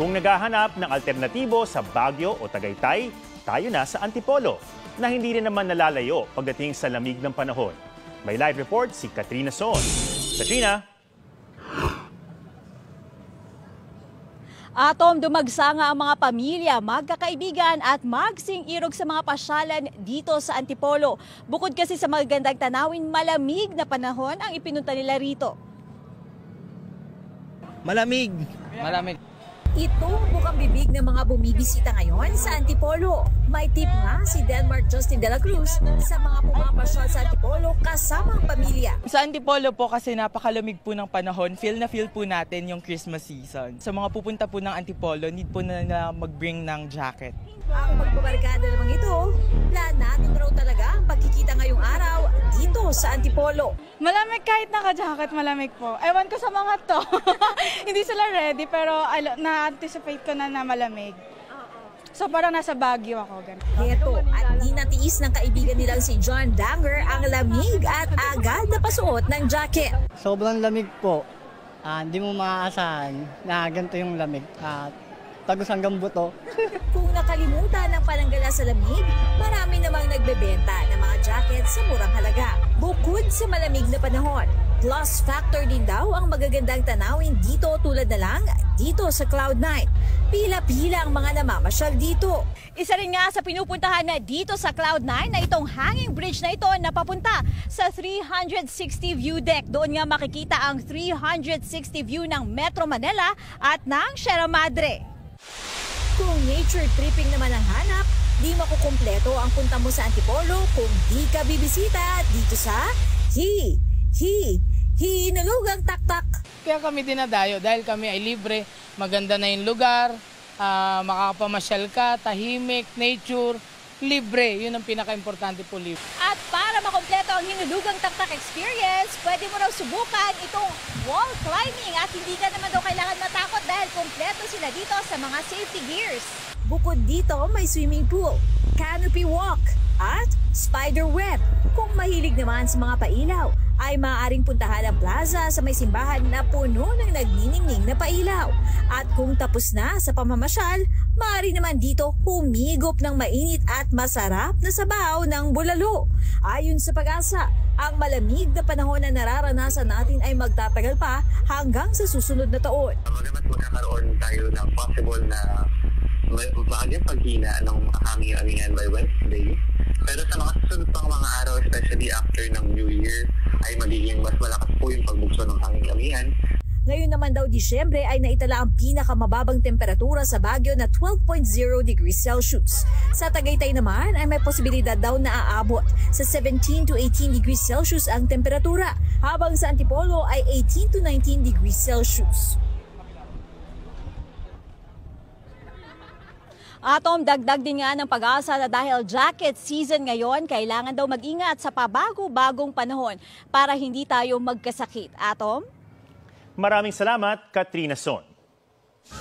Kung naghahanap ng alternatibo sa Baguio o Tagaytay, tayo na sa Antipolo, na hindi rin naman nalalayo pagdating sa lamig ng panahon. May live report si Katrina Son. Katrina? Atom, dumagsa nga ang mga pamilya, magkakaibigan at magsing-irog sa mga pasyalan dito sa Antipolo. Bukod kasi sa magagandang tanawin, malamig na panahon ang ipinunta nila rito. Malamig. Ito ang bukang bibig ng mga bumibisita ngayon sa Antipolo. May tip nga si Denmark Justin de la Cruz sa mga pumapasyal sa Antipolo kasama ang pamilya. Sa Antipolo po kasi napakalamig po ng panahon, feel na feel po natin yung Christmas season. Sa mga pupunta po ng Antipolo, need po na mag-bring ng jacket. Ang magbabarkada namang ito, planado na raw talaga ang pagkikita ngayong araw dito sa Antipolo. Malamig kahit naka-jacket, malamig po. Ewan ko sa mga to. Hindi sila ready pero na-anticipate ko na malamig. So parang nasa Baguio ako. Heto, at di natiis ng kaibigan nilang si John Danger ang lamig at agad na pasuot ng jacket. Sobrang lamig po. Hindi mo maaasahan na ganito yung lamig. Tagos hanggang buto. Kung nakalimutan ng pananggala sa lamig, marami namang nagbebenta ng mga jacket sa murang halaga. Bukod sa malamig na panahon, plus factor din daw ang magagandang tanawin dito tulad na lang dito sa Cloud9. Pila-pila ang mga namamasyal dito. Isa rin nga sa pinupuntahan na dito sa Cloud9 na itong hanging bridge na ito na papunta sa 360 view deck. Doon nga makikita ang 360 view ng Metro Manila at ng Sierra Madre. Kung nature tripping naman ang hanap, di makukumpleto ang punta mo sa Antipolo kung di ka bibisita dito sa Hinulugang Taktak. Kaya kami dinadayo dahil kami ay libre, maganda na yung lugar, makakapamasyal ka, tahimik, nature, libre. Yun ang pinaka-importante po, libre. At para makompleto ang Hinulugang Taktak experience, pwede mo raw subukan itong wall climbing at hindi ka naman daw kailangan matakot dahil kompleto sila dito sa mga safety gears. Bukod dito, may swimming pool, canopy walk, at spider web. Kung mahilig naman sa mga pailaw, ay maaaring puntahan ang plaza sa may simbahan na puno ng nagniningning na pailaw. At kung tapos na sa pamamasyal, maaari naman dito humigop ng mainit at masarap na sabaw ng bulalo. Ayon sa Pag-asa, ang malamig na panahon na nararanasan natin ay magtatagal pa hanggang sa susunod na taon. Magamat magkakaroon tayo ng possible na maagang paghina ng hangin-amihan by Wednesday. Pero sa mga susunod pang mga araw, especially after ng New Year, ay magiging mas malakas po yung pagbukso ng hangin-amihan. Ngayon naman daw Disyembre ay naitala ang pinakamababang temperatura sa Baguio na 12.0 degrees Celsius. Sa Tagaytay naman ay may posibilidad daw na aabot sa 17 to 18 degrees Celsius ang temperatura, habang sa Antipolo ay 18 to 19 degrees Celsius. Atom, dagdag din nga ng Pag-asa na dahil jacket season ngayon, kailangan daw mag-ingat sa pabago-bagong panahon para hindi tayo magkasakit. Atom? Maraming salamat, Katrina Son.